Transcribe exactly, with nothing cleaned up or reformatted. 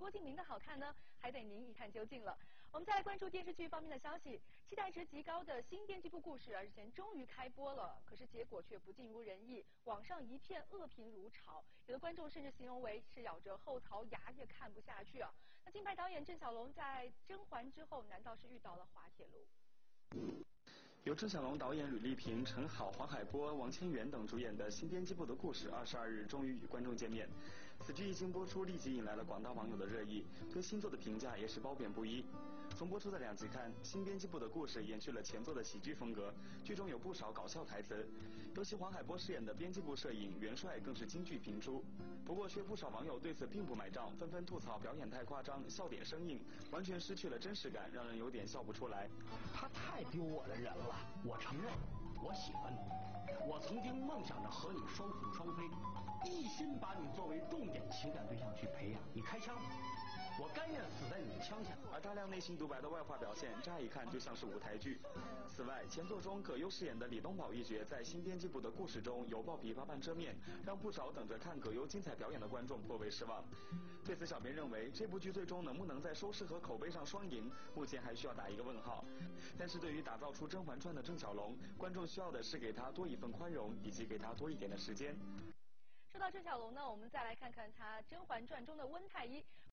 郭敬明的好看呢？还得您一看究竟了。我们再来关注电视剧方面的消息，期待值极高的新编辑部故事啊，日前终于开播了，可是结果却不尽如人意，网上一片恶评如潮，有的观众甚至形容为是咬着后槽牙也看不下去啊。那金牌导演郑晓龙在《甄嬛》之后，难道是遇到了滑铁卢？ 由郑晓龙导演、吕丽萍、陈好、黄海波、王千源等主演的新编辑部的故事，二十二日终于与观众见面。此剧一经播出，立即引来了广大网友的热议，对新作的评价也是褒贬不一。从播出的两集看，新编辑部的故事延续了前作的喜剧风格，剧中有不少搞笑台词，尤其黄海波饰演的编辑部摄影元帅更是金句频出。不过，却不少网友对此并不买账，纷纷吐槽表演太夸张，笑点生硬，完全失去了真实感，让人有点笑不出来。 他太丢我的人了。我承认，我喜欢你，我曾经梦想着和你双宿双飞，一心把你作为重点情感对象去培养。你开枪，我甘愿死在你的枪下。 而大量内心独白的外化表现，乍一看就像是舞台剧。此外，前作中葛优饰演的李东宝一角，在新编辑部的故事中犹抱琵琶半遮面，让不少等着看葛优精彩表演的观众颇为失望。对此，小编认为这部剧最终能不能在收视和口碑上双赢，目前还需要打一个问号。但是对于打造出《甄嬛传》的郑晓龙，观众需要的是给他多一份宽容，以及给他多一点的时间。 说到郑晓龙呢，我们再来看看他《甄嬛传》中的温太医。